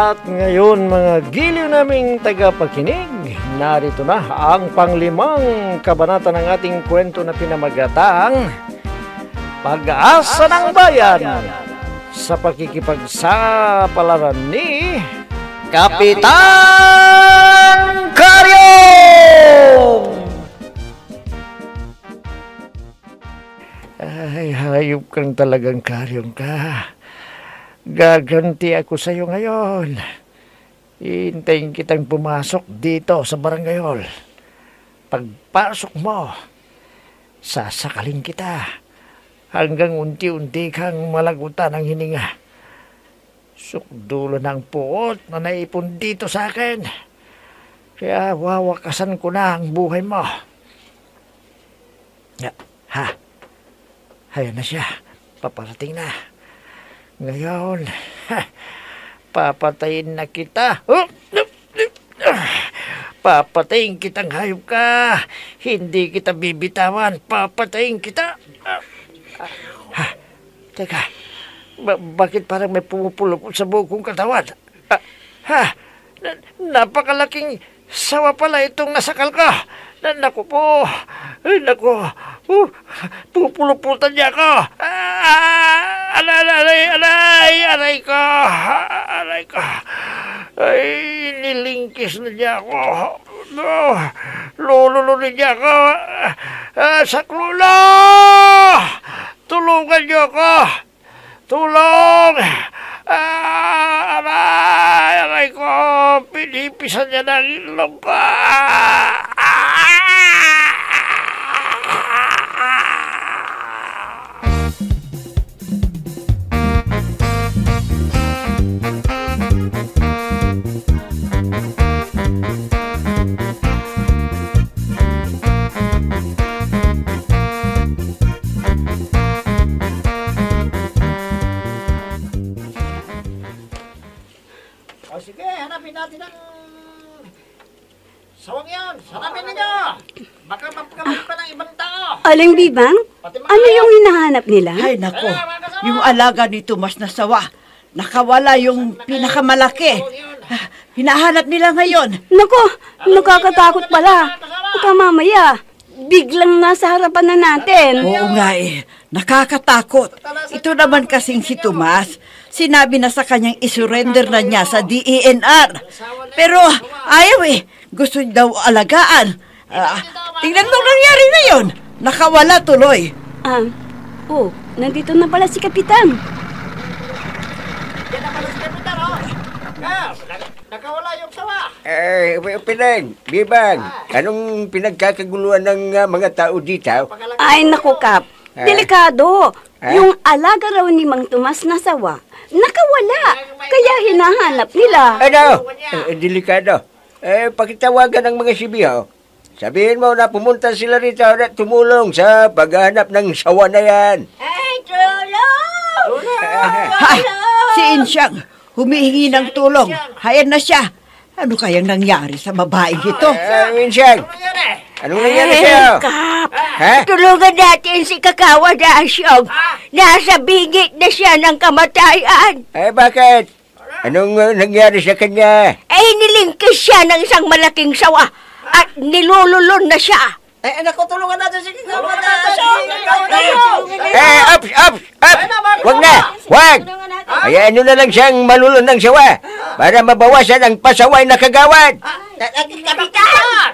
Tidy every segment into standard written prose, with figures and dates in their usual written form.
At ngayon mga giliw naming tagapakinig, narito na ang panglimang kabanata ng ating kwento na pinamagatang Pag-asa ng Bayan sa pakikipagsapalaran ni Kapitan Karyong! Ay, hayop kang talagang Karyong ka. Gaganti ako sa iyo ngayon. Hintayin kitang pumasok dito sa barangay hall. Pagpasok mo, sasakalin kita hanggang unti-unti kang malagutan ng hininga. Sukdulo ng puot na naipon dito sa akin. Kaya wawakasan ko na ang buhay mo. Ha? Ayan na siya. Paparating na. Ngayon, papatayin na kita. Papatayin kitang hayop ka. Hindi kita bibitawan. Papatayin kita. Teka, bakit parang may pumupulupot sa buong kong katawan? Napakalaking sawa pala itong nasakal ka. Naku po. Naku. Pupuluputan niya ako. Aray ko. Ay, nilingkis na niya ako. Lulunin niya ako. Saklulo! Tulungan niyo ako. Tulong! Aray ko. Pinipisan niya ng ilong ko. Sige, hanapin natin ang sawang yan. Hanapin ninyo. Baka mapagkamit pa ng ibang tao. Aling Bibang, ano yung hinahanap nila? Ay, nako. Yung alaga ni Tomas na sawa. Nakawala yung pinakamalaki. Hinahanap nila ngayon. Nako, nakakatakot pala. Baka mamaya, biglang nasa harapan na natin. Oo nga eh. Nakakatakot. Ito naman kasing si Tomas. Sinabi na sa kanyang isurrender na niya sa DENR. Pero ayaw eh. Gusto daw alagaan. Tingnan mo nangyari na yun. Nakawala tuloy. Nandito na pala si Kapitan. Yan na pala si Kapitan, oh. Nakawala yung sawa. Pinang, Bibang, anong pinagkakaguluhan ng mga tao dito? Ay, naku, Kap. Delikado. Yung alaga raw ni Mang Tomas na sawa, nakawala. Kaya hinahanap nila. Ano? Delikado. Pakitawagan ng mga sibiho. Sabihin mo na pumunta sila rito at tumulong sa paghahanap ng sawa na yan. Hey, tulong! Si Insyang, humihingi ng tulong. Hayan na siya. Ano kayang nangyari sa babaeng ito? Insyang, anong nangyari sa'yo? Kap, tulungan natin si Kakawa Dasyong. Nasa bingit na siya ng kamatayan. Bakit? Anong nangyari sa kanya? Nilingkis siya ng isang malaking sawa at nilululon na siya. Naku, tulungan natin si Kakawa Dasyong. Up! Wag na! Wag! Hayaan nyo na lang siyang malulon ng sawa para mabawasan ang pasaway na kagawad. Kapitan!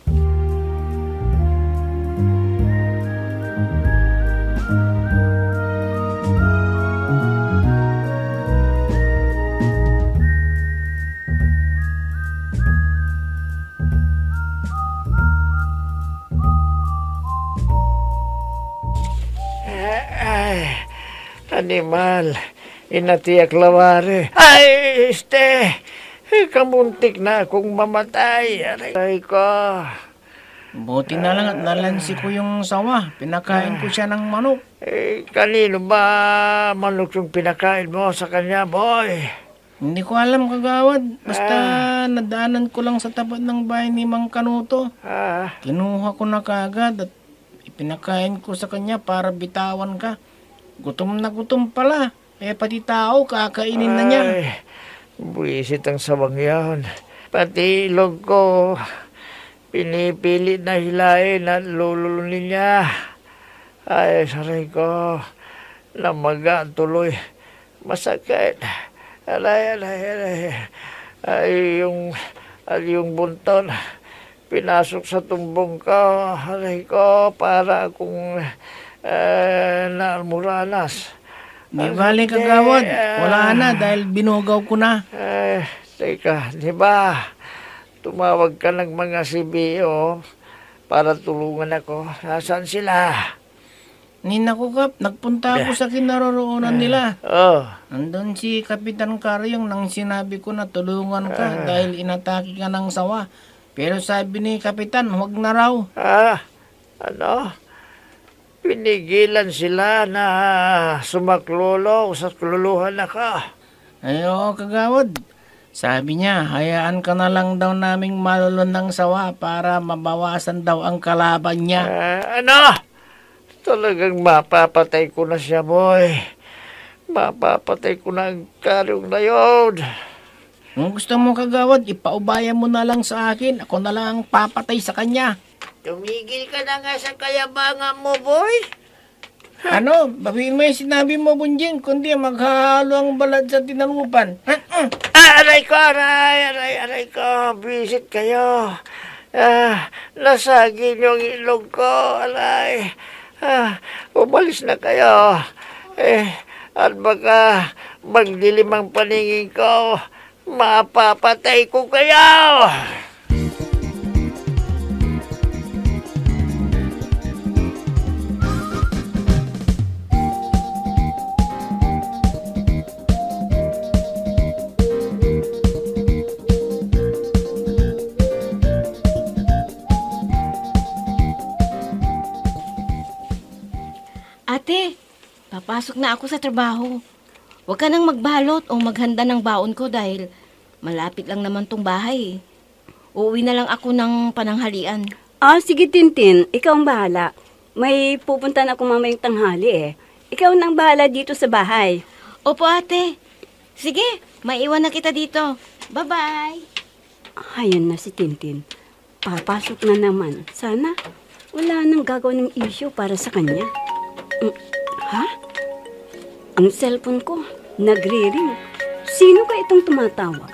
Animal, inatiyak lawari. Ay, kamuntik na akong mamatay. Aray ko. Buti na lang at nalansi ko yung sawa. Pinakain ko siya ng manok. Kanino ba manok yung pinakain mo sa kanya, boy? Hindi ko alam, kagawad. Basta nadaanan ko lang sa tapat ng bahay ni Mang Kanuto. Kinuha ko na kaagad at ipinakain ko sa kanya para bitawan ka. Gutom na gutom pala. Pati tao, kakainin na niya. Buwisit ang sawang yan. Pati ilog ko, pinipilit na hilain at lululunin niya. Ay, saray ko, namaga tuloy. Masakit. Alay. Ay, yung bunton, pinasok sa tumbong ko. Aray ko, para akong naalmuranas. Di bali kagawad, wala na dahil binugaw ko na. Teka, di ba? Tumawag ka ng mga CBO para tulungan ako. Nasaan sila? Nina ko, Kap, nagpunta ako sa kinaroroonan nila. Nandun si Kapitan Karyong nang sinabi ko na tulungan ka dahil inatake ka ng sawa. Pero sabi ni Kapitan, huwag na raw. Ano? Pinigilan sila na sumaklolo sa kluluhan ako. Ay, oo, kagawad. Sabi niya, hayaan ka na lang daw naming malulon ng sawa para mabawasan daw ang kalaban niya. Ano? Talagang mapapatay ko na siya, boy. Mapapatay ko na ang Karyong na yun. Kung gusto mo, kagawad, ipaubaya mo na lang sa akin. Ako na lang ang papatay sa kanya. Tumigil ka na nga sa kayabangan mo, boy. Ano? Babihin mo yung sinabi mo, Bunjing, kundi maghahalo ang balad sa tinalupan. Aray ko, bisit kayo. Nasagin yung ilog ko, aray. Umalis na kayo. At baka magdilim ang paningin ko, mapapatay ko kayo. Ate, papasok na ako sa trabaho. Huwag ka nang magbalot o maghanda ng baon ko dahil malapit lang naman tong bahay. Uuwi na lang ako ng pananghalian. Sige, Tintin. Ikaw ang bahala. May pupunta na ako mamayang tanghali Ikaw nang bahala dito sa bahay. Opo, ate. Sige, maiwan na kita dito. Bye-bye. Ayan na si Tintin. Papasok na naman. Sana wala nang gagawin ng issue para sa kanya. Ha? Ang cellphone ko, nagre-ring. Sino ka itong tumatawag?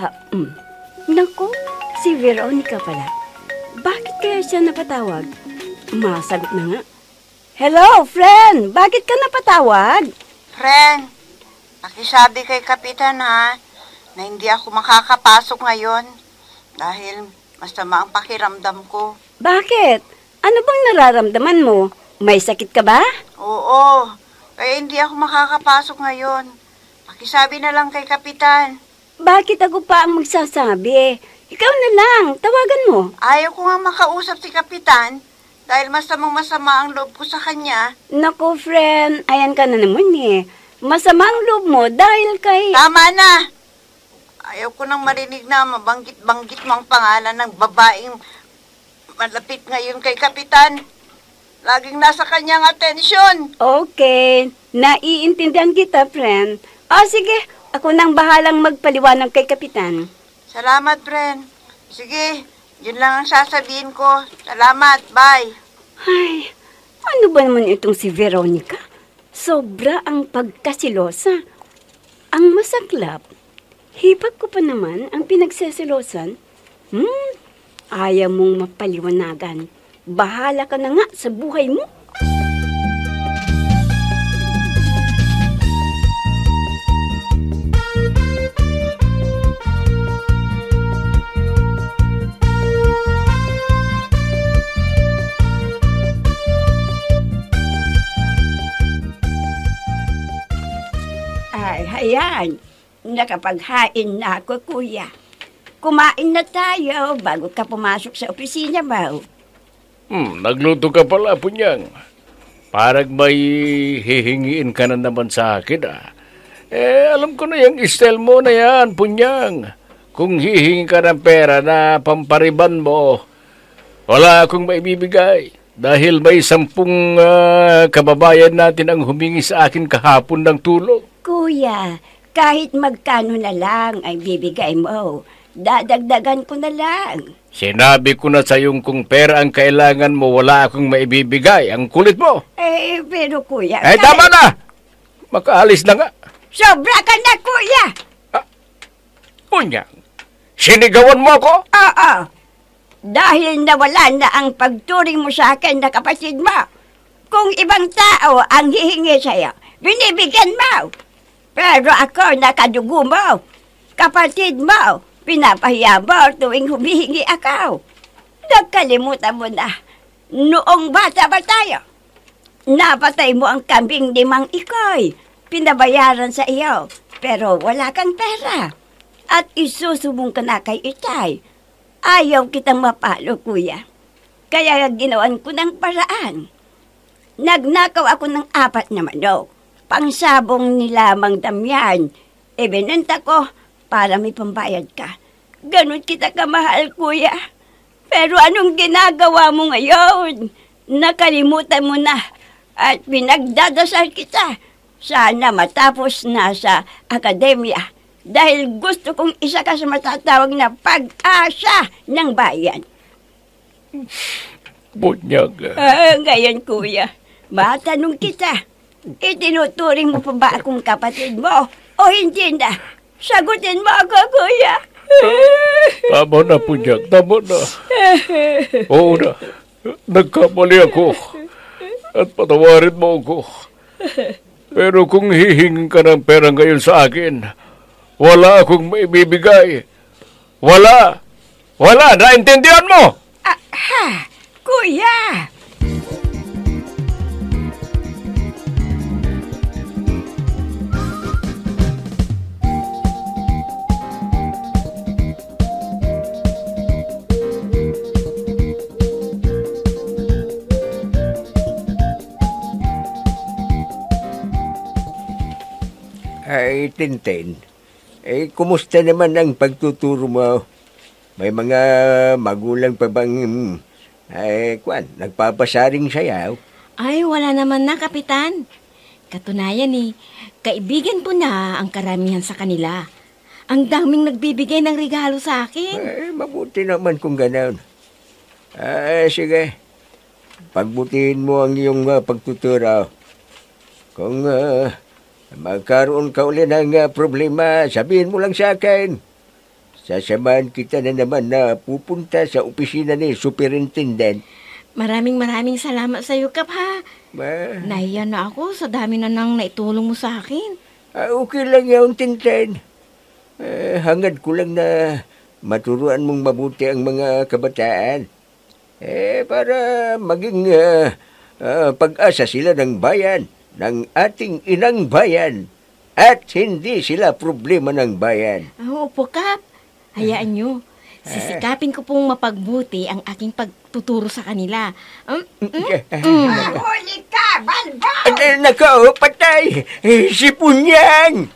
Naku, si Veronica pala. Bakit kaya siya napatawag? Masagot na nga. Hello, friend! Bakit ka napatawag? Friend, pakisabi kay Kapitan na hindi ako makakapasok ngayon dahil masama ang pakiramdam ko. Bakit? Ano bang nararamdaman mo? May sakit ka ba? Oo, kaya hindi ako makakapasok ngayon. Pakisabi na lang kay Kapitan. Bakit ako pa ang magsasabi? Ikaw na lang, tawagan mo. Ayaw ko nga makausap si Kapitan dahil masama ang loob ko sa kanya. Naku, friend, ayan ka na naman Masama ang loob mo dahil kay... Tama na! Ayaw ko nang marinig na mabanggit-banggit mo ang pangalan ng babaeng malapit ngayon kay Kapitan. Laging nasa kanyang atensyon. Okay, naiintindihan kita, friend. Sige, ako nang bahalang magpaliwanag kay Kapitan. Salamat, friend. Sige, yun lang ang sasabihin ko. Salamat, bye. Ay, ano ba naman itong si Veronica? Sobra ang pagkasilosa. Ang masaklap, hipag ko pa naman ang pinagsesilosan. Ayaw mong mapaliwanagan. Bahala ka na nga sa buhay mo. Ayan, nakapaghain na ako, kuya. Kumain na tayo bago ka pumasok sa opisina, ba? Nagluto ka pala, Punyang. Parang may hihingiin ka na naman sa akin, alam ko na yung style mo na yan, Punyang. Kung hihingi ka ng pera na pampariban mo, wala akong maibibigay. Dahil may 10 kababayan natin ang humingi sa akin kahapon ng tulong. Kuya, kahit magkano na lang ay bibigay mo, dadagdagan ko na lang. Sinabi ko na sa yung kung pera ang kailangan mo, wala akong maibibigay. Ang kulit mo. Pero kuya... Tama na! Makaalis na nga. Sobra ka na, kuya! Punyang, sinigawan mo ako? Oo. Dahil nawala na ang pagturing mo sa akin na kapatid mo. Kung ibang tao ang hihingi sa'yo, binibigyan mo. Pero ako, nakadugo mo. Kapatid mo, pinapahiya mo tuwing humihingi ako. Nagkalimutan mo na, noong bata ba tayo? Napatay mo ang kambing ni Mang Ikoy. Pinabayaran sa iyo, pero wala kang pera. At isusubong ka na kay Itay. Ayaw kitang mapalo, kuya. Kaya ginawan ko ng paraan. Nagnakaw ako ng 4 na manok. Pangsabong ni Lamang Damian. Ibinenta ko para may pambayad ka. Ganon kita kamahal, kuya. Pero anong ginagawa mo ngayon? Nakalimutan mo na at pinagdadasal kita. Sana matapos na sa akademya. Dahil gusto kong isa ka sa matatawag na pag-asa ng bayan. Bunyag. Ngayon, kuya, matanong kita. Itinuturing mo pa ba akong kapatid mo o hindi na? Sagutin mo ako, kuya. Tama na, Punyag. Tama na. Oo na. Nagkamali ako. At patawarin mo ako. Pero kung hihingin ka ng pera ngayon sa akin, wala akong maibibigay. Wala. Wala. Naintindihan mo? Kuya! Ay, Tintin. Kumusta naman ang pagtuturo mo? May mga magulang pa bang, nagpapasaring sayaw? Ay, wala naman na, Kapitan. Katunayan kaibigan ko na ang karamihan sa kanila. Ang daming nagbibigay ng regalo sa akin. Mabuti naman kung gano'n. Sige. Pagbutihin mo ang iyong pagtuturo. Kung magkaroon ka ulit ng problema, sabihin mo lang sa akin. Sasamahan kita na naman na pupunta sa opisina ni Superintendent. Maraming salamat sa iyo, Kap, ha? Nahiya na ako sa dami na nang naitulong mo sa akin. Okay lang yun, Tintin. Hangad ko lang na maturuan mong mabuti ang mga kabataan. Para maging pag-asa sila ng bayan, ng ating inang bayan, at hindi sila problema ng bayan. Opo, Kap. Hayaan nyo. Sisikapin ko pong mapagbuti ang aking pagtuturo sa kanila. Huli ka, Balbon! Nako, patay! Si Punyang!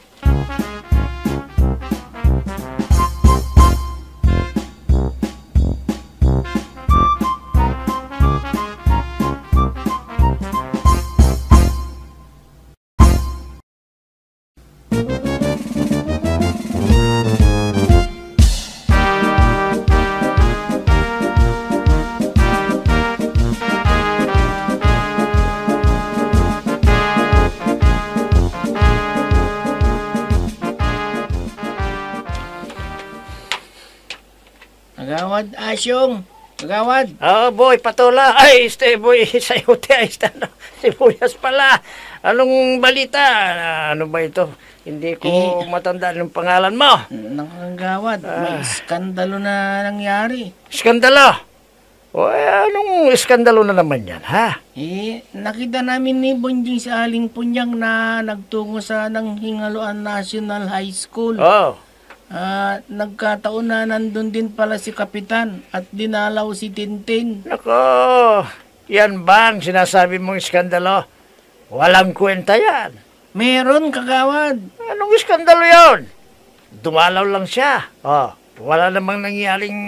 Agawad, Asyong. Agawad. Boy, patula. Ay, boy, sayote, sibuyas pala. Anong balita? Ano ba ito? Hindi ko matandaan yung pangalan mo. Agawad, may iskandalo na nangyari. Iskandalo? Anong iskandalo na naman yan, ha? Nakita namin ni Bonjing sa Aling Punyang na nagtungo sa Hingaloan National High School. Nagkataon na nandun din pala si Kapitan at dinalaw si Tintin. Nako, yan bang sinasabi mong iskandalo? Walang kwenta yan. Meron, kagawad. Anong iskandalo yon? Dumalaw lang siya. Wala namang nangyaring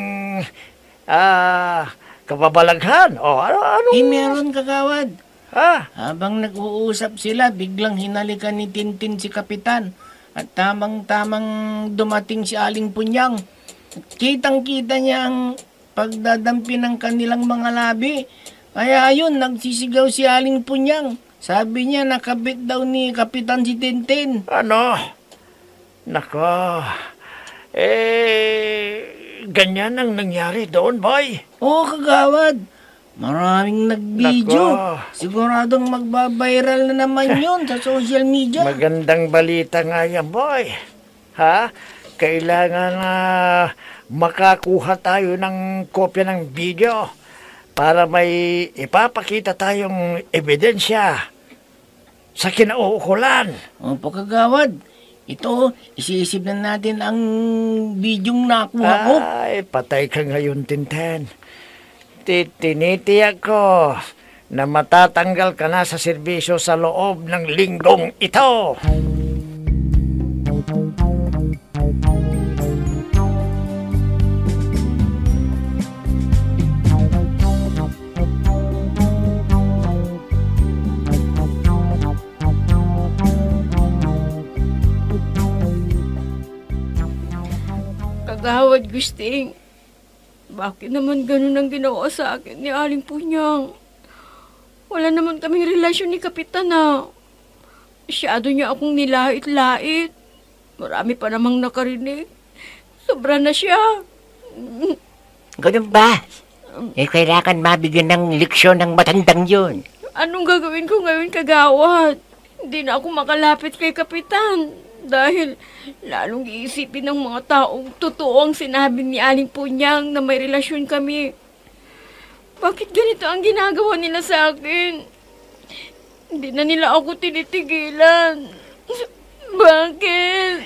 kababalaghan. Meron, kagawad. Ha? Habang nag-uusap sila, biglang hinalikan ni Tintin si Kapitan. at tamang-tamang dumating si Aling Punyang. At kitang-kita niya ang pagdadampi ng kanilang mga labi. Kaya ayun, nagsisigaw si Aling Punyang. Sabi niya nakabit daw ni Kapitan si Tintin. Ano? Nako. Ganyan ang nangyari doon, boy. Oo, kagawad. Maraming nag-video. Nako. Siguradong magbabiral na naman yun sa social media. Magandang balita nga yan, boy. Ha? Kailangan makakuha tayo ng kopya ng video para may ipapakita tayong ebidensya sa kinauukulan. Opo, kagawad. Ito, isiisip na natin ang bidyong nakuha ko. Ay, patay ka ngayon, Tintin. Tinitiyak ko na matatanggal ka na sa serbisyo sa loob ng linggong ito. Kagawad Gusting, bakit naman ganun ang ginawa sa akin ni Aling Punyang? Wala naman kaming relasyon ni Kapitan na. Masyado niya akong nilait-lait. Marami pa namang nakarinig. Sobra na siya. Ganun ba? Kailangan mabigyan ng leksyon ng matandang yun. Anong gagawin ko ngayon, kagawad? Hindi na ako makalapit kay Kapitan. Dahil lalong iisipin ng mga taong totoo ang sinabi ni Aling Punyang na may relasyon kami. Bakit ganito ang ginagawa nila sa akin? Hindi na nila ako tinitigilan. Bakit?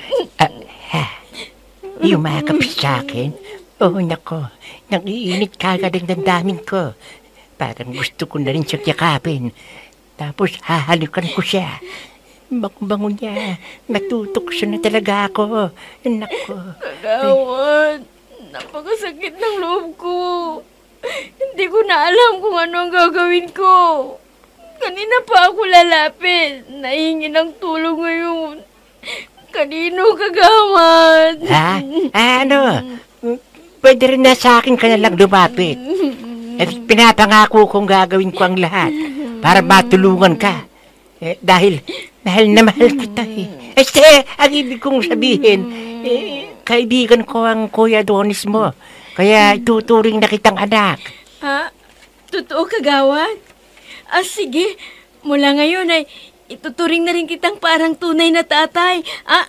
Yumakap sa akin? Oh, nako. Nangiinit kagad ang damdamin ko. Parang gusto ko na rin siyang yakapin. Tapos hahalikan ko siya. Bango niya. Natutokso na talaga ako. Nako. Kagawad, napakasakit ng loob ko. Hindi ko na alam kung ano ang gagawin ko. Kanina pa ako lalapit. Nahingi ng tulong ngayon. Kanino, kagawad? Ano? Pwede rin na sa akin ka na lang lumapit. At pinapangako kong gagawin ko ang lahat para matulungan ka. Dahil na mahal kita ang ibig kong sabihin, kaibigan ko ang Kuya Adonis mo. Kaya ituturing na kitang anak. Ha? Totoo, kagawad? Sige. Mula ngayon ay ituturing na rin kitang parang tunay na tatay.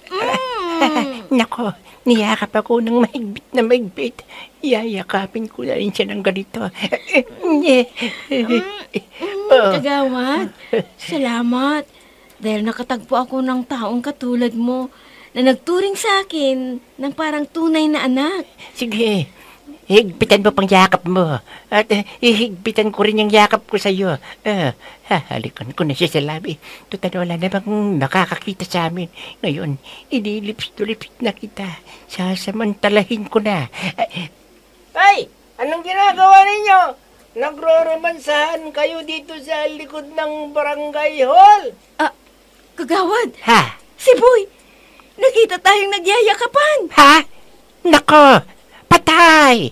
Nako, niyakap ako ng mahigpit. Yayakapin ko na rin siya ng ganito. Kagawad, salamat. Dahil nakatagpo ako ng taong katulad mo na nagturing sa akin ng parang tunay na anak. Sige, higpitan mo pang yakap mo. At higpitan ko rin yung yakap ko sa iyo. Halikan ko na siya sa labi. Total wala namang nakakakita sa amin. Ngayon, inilips-tulips na kita. Sasamantalahin ko na. Ay! Anong ginagawa ninyo? Nagro-romansahan kayo dito sa likod ng barangay hall? Kagawad! Ha? Si Boy! Nakita tayong nagyayakapan! Ha? Nako! Patay!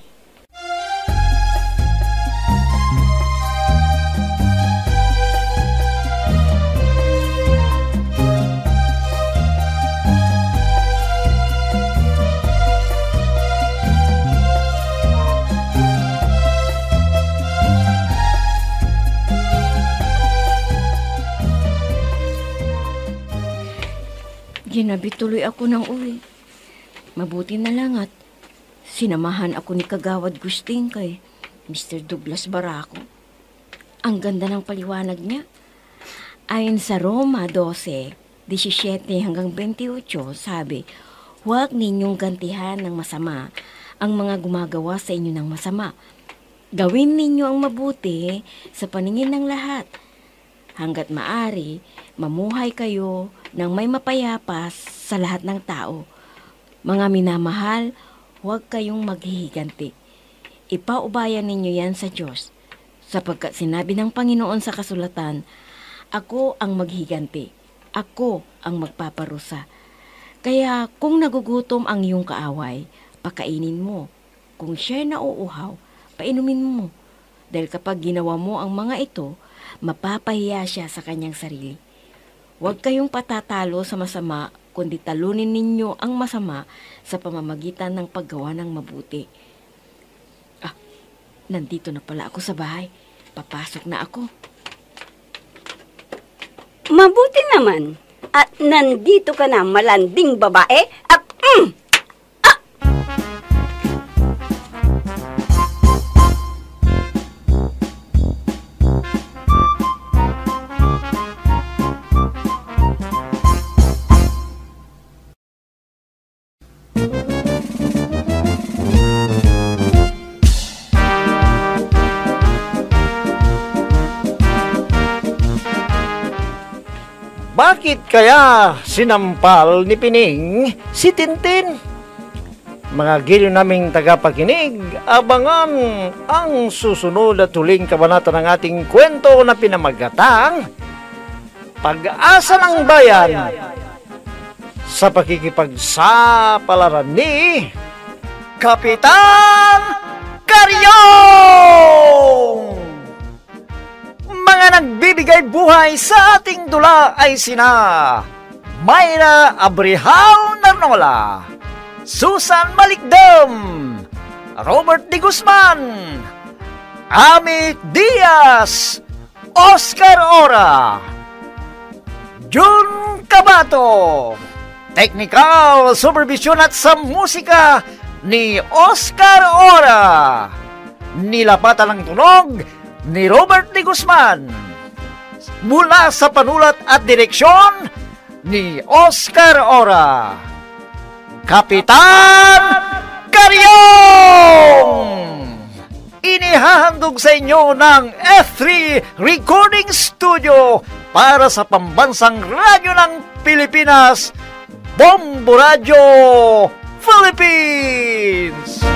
Ginabi tuloy ako ng uwi. Mabuti na lang at sinamahan ako ni Kagawad Gusting kay Mr. Douglas Barako. Ang ganda ng paliwanag niya. Ayon sa Roma 12:17 hanggang 28, sabi, huwag ninyong gantihan ng masama ang mga gumagawa sa inyo ng masama. Gawin ninyo ang mabuti sa paningin ng lahat. Hanggat maari, mamuhay kayo ng may mapayapa sa lahat ng tao. Mga minamahal, huwag kayong maghihiganti. Ipaubayan ninyo yan sa Diyos, sapagkat sinabi ng Panginoon sa kasulatan, ako ang maghiganti, ako ang magpaparusa. Kaya kung nagugutom ang iyong kaaway, pakainin mo. Kung siya'y nauuhaw, painumin mo. Dahil kapag ginawa mo ang mga ito, mapapahiya siya sa kanyang sarili. Huwag kayong patatalo sa masama, kundi talunin ninyo ang masama sa pamamagitan ng paggawa ng mabuti. Nandito na pala ako sa bahay. Papasok na ako. Mabuti naman. At nandito ka na, malanding babae. At Bakit kaya sinampal ni Pining si Tintin? Mga giliw naming tagapakinig, abangan ang susunod at huling kabanata ng ating kwento na pinamagatang Pag-asa ng Bayan sa pakikipagsapalaran ni Kapitan Karyong! Mga nagbibigay buhay sa ating dula ay sina Mayra Abrihal Narnola, Susan Malikdam, Robert D. Guzman, Amit Diaz, Oscar Ora, Jun Cabato, technical supervision at sa musika ni Oscar Ora, nilapatan ng tunog ni Robert D. Guzman, mula sa panulat at direksyon ni Oscar Ora. Kapitan Karyong! Inihahandog sa inyo ng F3 Recording Studio para sa pambansang radyo ng Pilipinas, Bombo Radio Philippines!